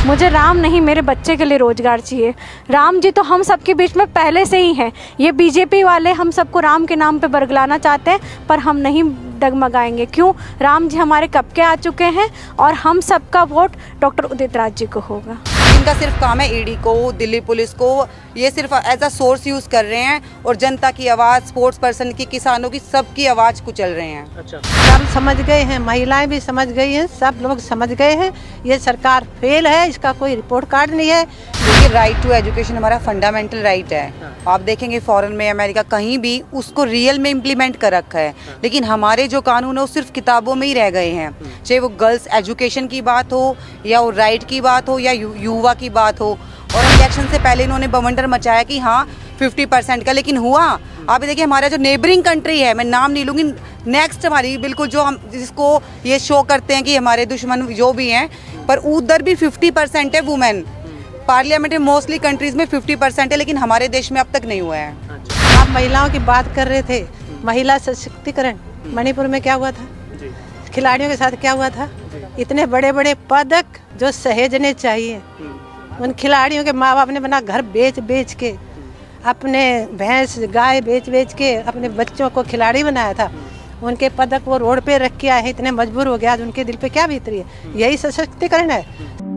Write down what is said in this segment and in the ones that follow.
मुझे राम नहीं, मेरे बच्चे के लिए रोजगार चाहिए। राम जी तो हम सबके बीच में पहले से ही हैं। ये बीजेपी वाले हम सबको राम के नाम पे बरगलाना चाहते हैं, पर हम नहीं डगमगाएंगे। क्यों? राम जी हमारे कब के आ चुके हैं और हम सबका वोट डॉक्टर उदित राज जी को होगा। इनका सिर्फ काम है ईडी को, दिल्ली पुलिस को, ये सिर्फ एज अ सोर्स यूज कर रहे हैं और जनता की आवाज़, स्पोर्ट्स पर्सन की, किसानों की, सबकी आवाज़ कुचल रहे हैं। अच्छा, सब समझ गए हैं, महिलाएं भी समझ गई हैं, सब लोग समझ गए हैं ये सरकार फेल है, इसका कोई रिपोर्ट कार्ड नहीं है। देखिए, राइट टू एजुकेशन हमारा फंडामेंटल राइट है। आप देखेंगे फॉरेन में, अमेरिका, कहीं भी उसको रियल में इम्प्लीमेंट कर रखा है, लेकिन हमारे जो कानून है वो सिर्फ किताबों में ही रह गए हैं। चाहे वो गर्ल्स एजुकेशन की बात हो या वो राइट की बात हो या युवा की बात हो। और इलेक्शन से पहले इन्होंने बवंडर मचाया कि हाँ 50% का, लेकिन हुआ? आप देखिए, हमारा जो नेबरिंग कंट्री है, मैं नाम नहीं लूँगी, नेक्स्ट हमारी बिल्कुल जो हम जिसको ये शो करते हैं कि हमारे दुश्मन जो भी हैं, पर उधर भी 50% है वुमेन। पार्लियामेंट में मोस्टली कंट्रीज में 50% है, लेकिन हमारे देश में अब तक नहीं हुआ है। आप महिलाओं की बात कर रहे थे, महिला सशक्तिकरण, मणिपुर में क्या हुआ था, खिलाड़ियों के साथ क्या हुआ था? इतने बड़े बड़े पदक जो सहेजने चाहिए, उन खिलाड़ियों के माँ बाप ने बना घर बेच बेच के, अपने भैंस गाय बेच बेच के अपने बच्चों को खिलाड़ी बनाया था। उनके पदक वो रोड पे रख के आए हैं, इतने मजबूर हो गया, आज उनके दिल पे क्या बीत रही है? यही सशक्तिकरण है।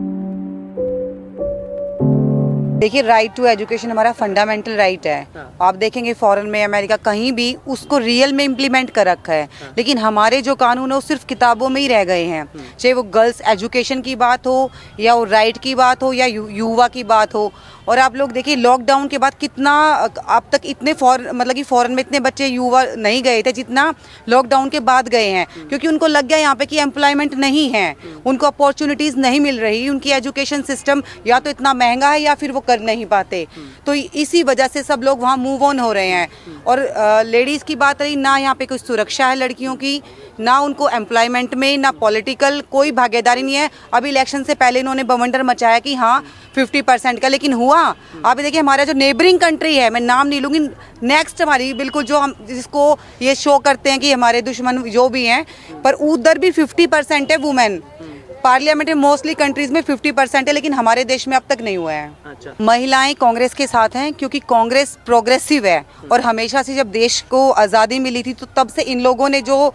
देखिए, राइट टू एजुकेशन हमारा फंडामेंटल राइट है। आप देखेंगे फॉरेन में, अमेरिका, कहीं भी उसको रियल में इम्प्लीमेंट कर रखा है, लेकिन हमारे जो कानून है वो सिर्फ किताबों में ही रह गए हैं। चाहे वो गर्ल्स एजुकेशन की बात हो या वो राइट की बात हो या युवा की बात हो। और आप लोग देखिए, लॉकडाउन के बाद कितना अब तक इतने मतलब कि फॉरेन में इतने बच्चे युवा नहीं गए थे जितना लॉकडाउन के बाद गए हैं, क्योंकि उनको लग गया यहाँ पे कि एम्प्लॉयमेंट नहीं है, उनको अपॉर्चुनिटीज़ नहीं मिल रही, उनकी एजुकेशन सिस्टम या तो इतना महंगा है या फिर वो कर नहीं पाते। तो इसी वजह से सब लोग वहाँ मूव ऑन हो रहे हैं। और लेडीज़ की बात रही, ना यहाँ पे कोई सुरक्षा है लड़कियों की, ना उनको एम्प्लॉयमेंट में, ना पॉलिटिकल कोई भागीदारी नहीं है। अभी इलेक्शन से पहले इन्होंने बवंडर मचाया कि हाँ 50% का, लेकिन हुआ? आप देखिए, हमारा जो नेबरिंग कंट्री है, मैं नाम नहीं लूँगी, नेक्स्ट हमारी बिल्कुल जो हम जिसको ये शो करते हैं कि हमारे दुश्मन जो भी हैं, पर उधर भी 50% है वुमेन। पार्लियामेंट में मोस्टली कंट्रीज में 50% है, लेकिन हमारे देश में अब तक नहीं हुआ है। अच्छा। महिलाएं कांग्रेस के साथ हैं क्योंकि कांग्रेस प्रोग्रेसिव है, और हमेशा से जब देश को आज़ादी मिली थी तो तब से इन लोगों ने जो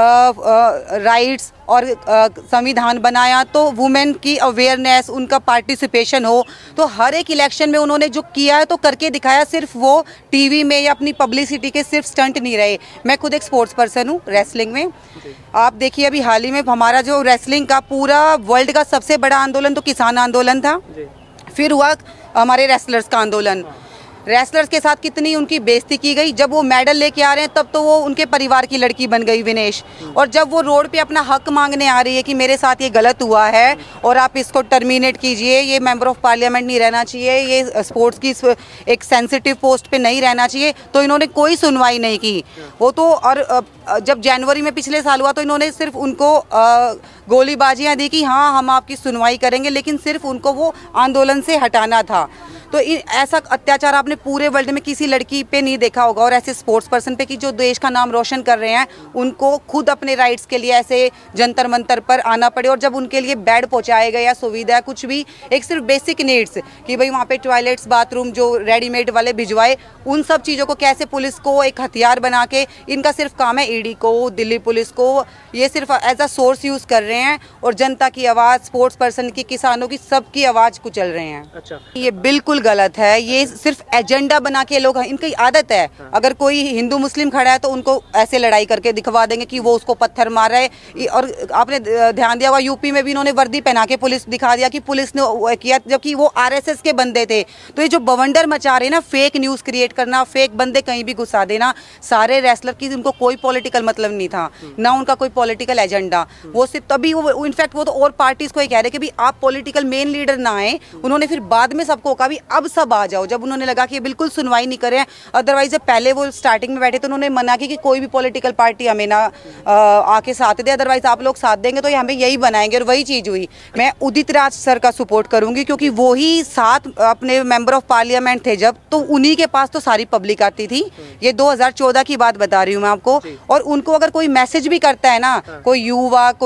राइट्स और संविधान बनाया, तो वुमेन की अवेयरनेस, उनका पार्टिसिपेशन हो, तो हर एक इलेक्शन में उन्होंने जो किया है तो करके दिखाया। सिर्फ वो टीवी में या अपनी पब्लिसिटी के सिर्फ स्टंट नहीं रहे। मैं खुद एक स्पोर्ट्स पर्सन हूँ रेसलिंग में। आप देखिए, अभी हाल ही में हमारा जो रेसलिंग का पूरा वर्ल्ड का सबसे बड़ा आंदोलन तो किसान आंदोलन था, फिर हुआ हमारे रेसलर्स का आंदोलन। रेसलर्स के साथ कितनी उनकी बेइज्जती की गई। जब वो मेडल लेके आ रहे हैं तब तो वो उनके परिवार की लड़की बन गई विनेश, और जब वो रोड पे अपना हक मांगने आ रही है कि मेरे साथ ये गलत हुआ है और आप इसको टर्मिनेट कीजिए, ये मेंबर ऑफ पार्लियामेंट नहीं रहना चाहिए, ये स्पोर्ट्स की एक सेंसिटिव पोस्ट पे नहीं रहना चाहिए, तो इन्होंने कोई सुनवाई नहीं की। वो तो, और जब जनवरी में पिछले साल हुआ तो इन्होंने सिर्फ उनको गोलीबाजियाँ दी कि हाँ हम आपकी सुनवाई करेंगे, लेकिन सिर्फ उनको वो आंदोलन से हटाना था। तो ऐसा अत्याचार आपने पूरे वर्ल्ड में किसी लड़की पे नहीं देखा होगा, और ऐसे स्पोर्ट्स पर्सन पे कि जो देश का नाम रोशन कर रहे हैं, उनको खुद अपने राइट्स के लिए ऐसे जंतर मंतर पर आना पड़े। और जब उनके लिए बेड पहुंचाए गए या सुविधा कुछ भी, एक सिर्फ बेसिक नीड्स कि भाई वहाँ पे टॉयलेट्स, बाथरूम जो रेडीमेड वाले भिजवाए, उन सब चीज़ों को कैसे पुलिस को एक हथियार बना के, इनका सिर्फ काम है ईडी को, दिल्ली पुलिस को, ये सिर्फ एज अ सोर्स यूज कर रहे हैं और जनता की आवाज़, स्पोर्ट्स पर्सन की, किसानों की, सबकी आवाज़ कुचल रहे हैं। अच्छा। ये बिल्कुल गलत है। ये सिर्फ एजेंडा बना के लोग, इनकी आदत है, अगर कोई हिंदू मुस्लिम खड़ा है तो उनको ऐसे लड़ाई करके दिखवा देंगे कि वो उसको पत्थर मार रहा है। और आपने ध्यान दिया होगा, यूपी में भी इन्होंने वर्दी पहना के पुलिस दिखा दिया कि पुलिस ने किया, जबकि वो आरएसएस के बंदे थे। तो ये जो बवंडर मचा रहे ना, फेक न्यूज क्रिएट करना, फेक बंदे कहीं भी घुसा देना, सारे रेसलर की उनको कोई पॉलिटिकल मतलब नहीं था, ना उनका कोई पॉलिटिकल एजेंडा। वो सिर्फ तभी वो इनफैक्ट वो तो और पार्टीज को ही कह रहे कि भी आप पॉलिटिकल मेन लीडर ना आए। उन्होंने फिर बाद में सबको कहा भी अब सब आ जाओ, जब उन्होंने लगा कि ये बिल्कुल सुनवाई नहीं कर रहे हैं। अदरवाइज जब पहले वो स्टार्टिंग में बैठे तो उन्होंने मना की कि कोई भी पॉलिटिकल पार्टी हमें ना आके साथ दे, अदरवाइज आप लोग साथ देंगे तो ये हमें यही बनाएंगे, और वही चीज हुई। मैं उदित राज सर का सपोर्ट करूंगी क्योंकि वो ही साथ अपने मेंबर ऑफ पार्लियामेंट थे जब, तो उन्हीं के पास तो सारी पब्लिक आती थी। ये 2014 की बात बता रही हूँ मैं आपको। और उनको अगर कोई मैसेज भी करता है ना, कोई युवा, कोई लेडी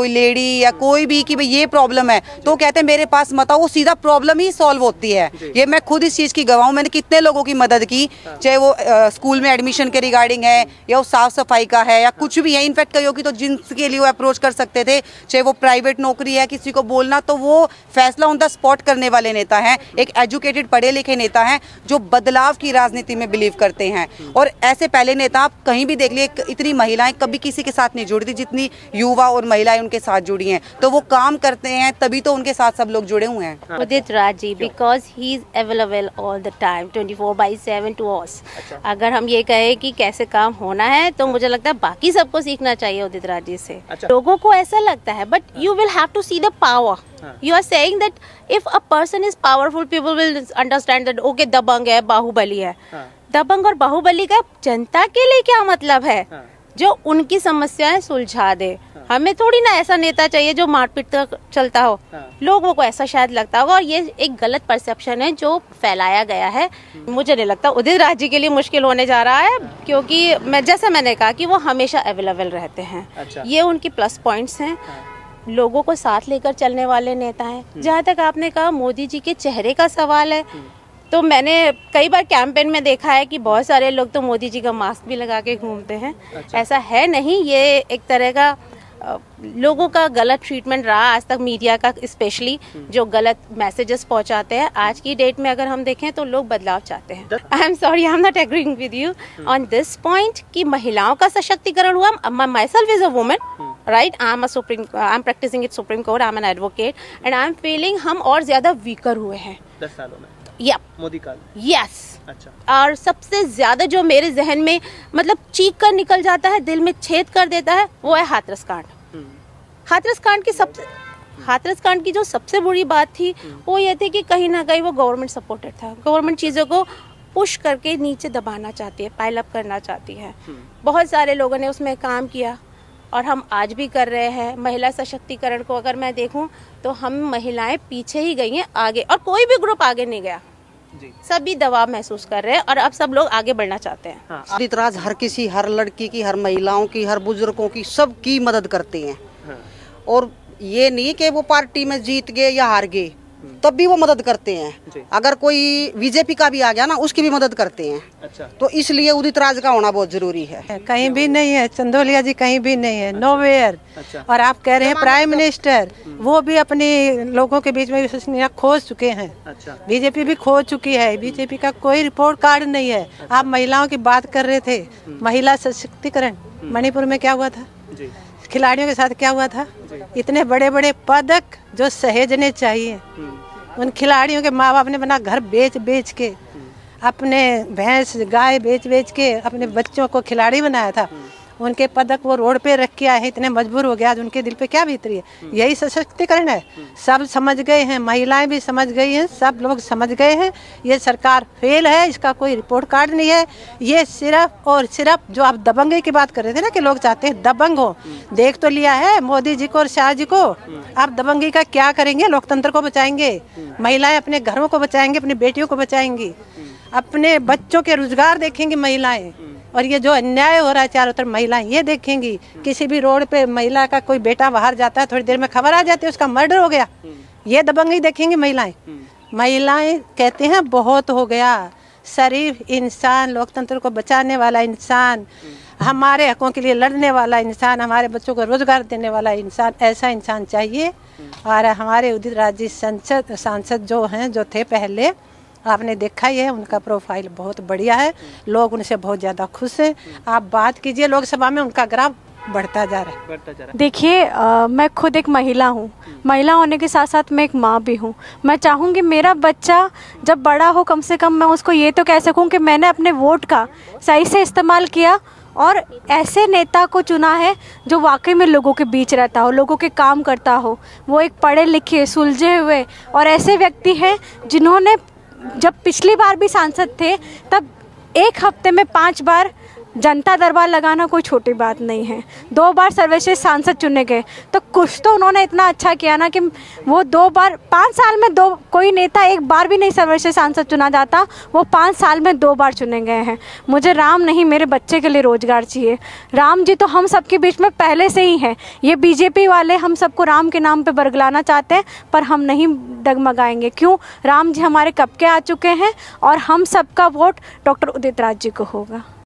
या कोई भी कि भाई ये प्रॉब्लम है तो कहते हैं मेरे पास मत आओ, वो सीधा प्रॉब्लम ही सॉल्व होती है। ये मैं खुद इस चीज़ की गवाह हूँ। मैंने कितने लोगों की मदद की, चाहे वो स्कूल में एडमिशन के रिगार्डिंग है या वो साफ सफाई का है या कुछ भी है। इनफैक्ट कईयों की तो जिनके लिए वो अप्रोच कर सकते थे, चाहे वो प्राइवेट नौकरी है, किसी को बोलना, तो वो फैसला ऑन द स्पॉट करने वाले नेता हैं। एक एजुकेटेड पढ़े लिखे नेता हैं जो बदलाव की राजनीति में बिलीव करते हैं। और ऐसे पहले नेता आप कहीं भी देख लिए, इतनी महिलाएं कभी किसी के साथ नहीं जुड़ी थी जितनी युवा और महिलाएं उनके साथ जुड़ी हैं। तो वो काम करते हैं तभी तो उनके साथ सब लोग जुड़े हुए हैं। Udit Raj ji, because he is available all the time 24/7 to us. अगर हम ये कहें कि कैसे काम होना है तो मुझे लगता है बाकी सबको सीखना चाहिए उदित राज जी से। लोगों को ऐसा लगता है, but you will have to see the power. You are saying that if a person is powerful, people will understand that okay, दबंग है, बाहुबली है। दबंग और बाहुबली का जनता के लिए क्या मतलब है? जो उनकी समस्याएं सुलझा दे। हमें थोड़ी ना ऐसा नेता चाहिए जो मारपीट तक चलता हो। लोगों को ऐसा शायद लगता होगा, और ये एक गलत परसेप्शन है जो फैलाया गया है। मुझे नहीं लगता उदित राज जी के लिए मुश्किल होने जा रहा है, क्योंकि जैसा मैंने कहा कि वो हमेशा अवेलेबल रहते हैं। ये उनकी प्लस पॉइंट्स हैं। लोगों को साथ लेकर चलने वाले नेता हैं। जहाँ तक आपने कहा मोदी जी के चेहरे का सवाल है, तो मैंने कई बार कैंपेन में देखा है कि बहुत सारे लोग तो मोदी जी का मास्क भी लगा के घूमते हैं। ऐसा है नहीं, ये एक तरह का लोगों का गलत ट्रीटमेंट रहा आज तक, मीडिया का स्पेशली, जो गलत मैसेजेस पहुंचाते हैं। आज की डेट में अगर हम देखें तो लोग बदलाव चाहते हैं। I am sorry, I am not agreeing with you on this point कि महिलाओं का सशक्तिकरण हुआ। Myself is a woman, right? I am practicing it supreme court, I am an advocate, and I am feeling हम और ज्यादा weaker हुए हैं 10 सालों में। मोदी काल। यस। अच्छा। और सबसे ज्यादा जो मेरे जहन में मतलब चीख कर निकल जाता है, दिल में छेद कर देता है, वो है हाथरस कांड। हाथरस कांड की जो सबसे बुरी बात थी वो ये थी कि कहीं ना कहीं वो गवर्नमेंट सपोर्टेड था। गवर्नमेंट चीजों को पुश करके नीचे दबाना चाहती है, पाइल अप करना चाहती है। बहुत सारे लोगों ने उसमें काम किया और हम आज भी कर रहे हैं। महिला सशक्तिकरण को अगर मैं देखूं तो हम महिलाएं पीछे ही गई हैं, आगे और कोई भी ग्रुप आगे नहीं गया। सभी दबाव महसूस कर रहे हैं और अब सब लोग आगे बढ़ना चाहते हैं। उदित राज हर किसी, हर लड़की की, हर महिलाओं की, हर बुजुर्गों की, सबकी मदद करते हैं। और ये नहीं कि वो पार्टी में जीत गए या हार गए तब भी वो मदद करते हैं। अगर कोई बीजेपी का भी आ गया ना, उसकी भी मदद करते हैं। अच्छा। तो इसलिए उदित राज का होना बहुत जरूरी है। कहीं भी नहीं है चंदोलिया जी, कहीं भी नहीं है, नोवेयर। अच्छा। और आप कह रहे हैं प्राइम मिनिस्टर, वो भी अपने लोगों के बीच में विश्वसनीयता खोज चुके हैं। अच्छा। बीजेपी भी खो चुकी है। बीजेपी का कोई रिपोर्ट कार्ड नहीं है। अच्छा। आप महिलाओं की बात कर रहे थे, महिला सशक्तिकरण, मणिपुर में क्या हुआ था, खिलाड़ियों के साथ क्या हुआ था? इतने बड़े बड़े पदक जो सहेजने चाहिए, उन खिलाड़ियों के माँ बाप ने बना घर बेच बेच के, अपने भैंस गाय बेच बेच के अपने बच्चों को खिलाड़ी बनाया था। उनके पदक वो रोड पे रख के आए हैं, इतने मजबूर हो गया। आज उनके दिल पे क्या बीतरी है? यही सशक्तिकरण है। सब समझ गए हैं, महिलाएं भी समझ गई हैं, सब लोग समझ गए हैं ये सरकार फेल है, इसका कोई रिपोर्ट कार्ड नहीं है। ये सिर्फ और सिर्फ जो आप दबंगे की बात कर रहे थे ना कि लोग चाहते हैं दबंग हो, देख तो लिया है मोदी जी को और शाह जी को। आप दबंगी का क्या करेंगे? लोकतंत्र को बचाएंगे, महिलाएं अपने घरों को बचाएंगे, अपनी बेटियों को बचाएंगी, अपने बच्चों के रोजगार देखेंगी महिलाएं। और ये जो अन्याय हो रहा है चारों तरफ, महिलाएं ये देखेंगी। किसी भी रोड पे महिला का कोई बेटा बाहर जाता है, थोड़ी देर में खबर आ जाती है उसका मर्डर हो गया, ये दबंगी देखेंगी महिलाएं। महिलाएं कहते हैं बहुत हो गया। शरीफ इंसान, लोकतंत्र को बचाने वाला इंसान, हमारे हकों के लिए लड़ने वाला इंसान, हमारे बच्चों को रोजगार देने वाला इंसान, ऐसा इंसान चाहिए। और हमारे उदित राज जी सांसद जो हैं, जो थे पहले, आपने देखा ही है, उनका प्रोफाइल बहुत बढ़िया है। लोग उनसे बहुत ज़्यादा खुश हैं। आप बात कीजिए, लोकसभा में उनका ग्राफ बढ़ता जा रहा है। देखिए, मैं खुद एक महिला हूँ। महिला होने के साथ साथ मैं एक माँ भी हूँ। मैं चाहूँगी मेरा बच्चा जब बड़ा हो, कम से कम मैं उसको ये तो कह सकूँ कि मैंने अपने वोट का सही से इस्तेमाल किया और ऐसे नेता को चुना है जो वाकई में लोगों के बीच रहता हो, लोगों के काम करता हो। वो एक पढ़े लिखे, सुलझे हुए और ऐसे व्यक्ति हैं जिन्होंने जब पिछली बार भी सांसद थे तब एक हफ्ते में 5 बार जनता दरबार लगाना कोई छोटी बात नहीं है। 2 बार सर्वश्रेष्ठ सांसद चुने गए तो कुछ तो उन्होंने इतना अच्छा किया ना कि वो 2 बार 5 साल में कोई नेता 1 बार भी नहीं सर्वश्रेष्ठ सांसद चुना जाता, वो 5 साल में 2 बार चुने गए हैं। मुझे राम नहीं, मेरे बच्चे के लिए रोजगार चाहिए। राम जी तो हम सबके बीच में पहले से ही हैं। ये बीजेपी वाले हम सबको राम के नाम पे बरगलाना चाहते हैं, पर हम नहीं डगमगाएंगे। क्यों? राम जी हमारे कब के आ चुके हैं और हम सबका वोट डॉक्टर उदित राज जी को होगा।